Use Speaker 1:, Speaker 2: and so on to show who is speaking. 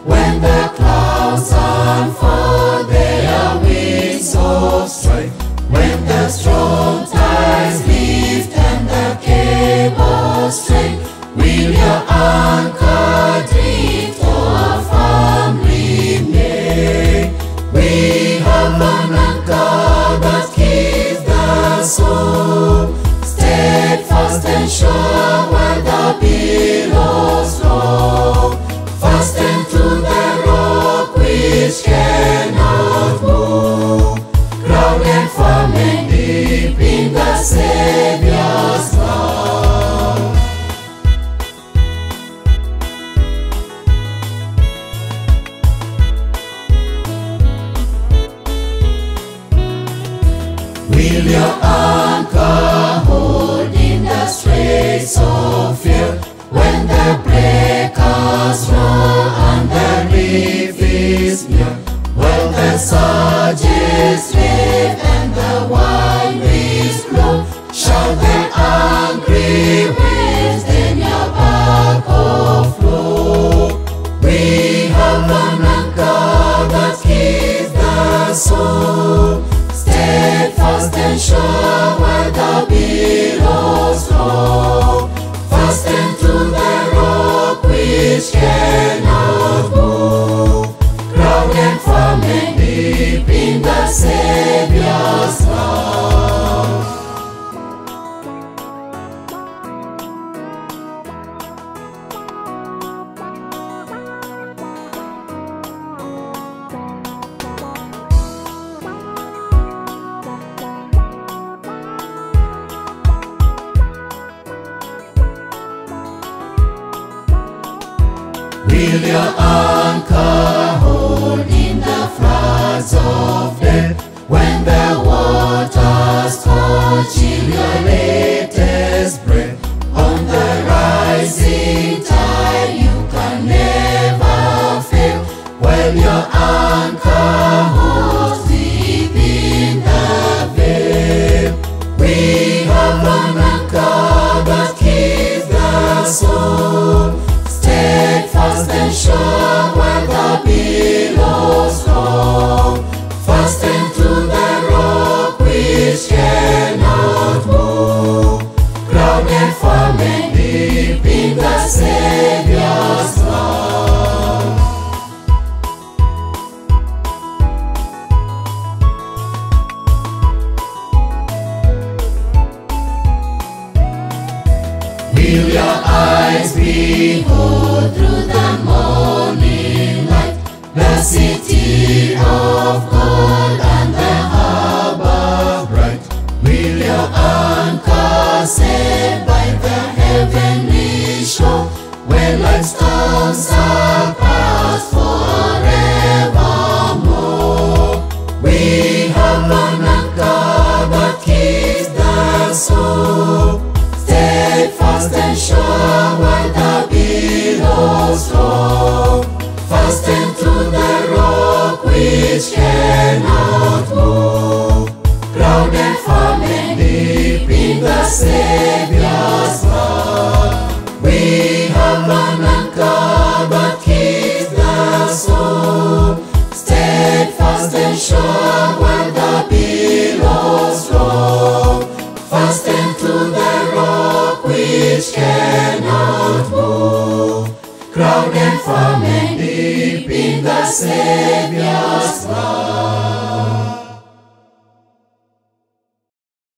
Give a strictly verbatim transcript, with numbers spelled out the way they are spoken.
Speaker 1: When the clouds unfold their wings of strife, when the strong tides lift and the cables strain, will your anchor drift or firm remain? We have an anchor that keeps the soul steadfast and sure while the billows roll. Fastened to the rock which cannot move, grounded firm and deep in the Savior's love. Will your anchor hold in the straits of fear, when the breakers roar and the reef is near? Will the surges rave and the wild winds blow? Shall the angry waves then your back flow? We have an anchor that keeps the soul steadfast and sure while the billows roll. Fastened to the rock which cannot move, grounded firm and deep in the Savior's love. Will your anchor hold in the floods of death, when the waters cold chill your latest breath? On the rising tide you can never fail, while your anchor holds deep in the veil. We have an anchor that keeps the soul steadfast and sure while the billows roll. Fastened to the rock which cannot move, grounded firm and deep in the Savior's love. Will your eyes behold through the morning light the city of gold and the harbor bright? Will your anchor set by the heavenly shore, when life's storms are past forevermore? We have an anchor that keeps the soul steadfast and sure while the billows roll. Fastened to the rock which cannot move, grounded firm and deep in the Savior's love. We have an anchor that keeps the soul steadfast and sure while the billows roll. Fastened to the rock which cannot move, grounded firm and deep in the Savior's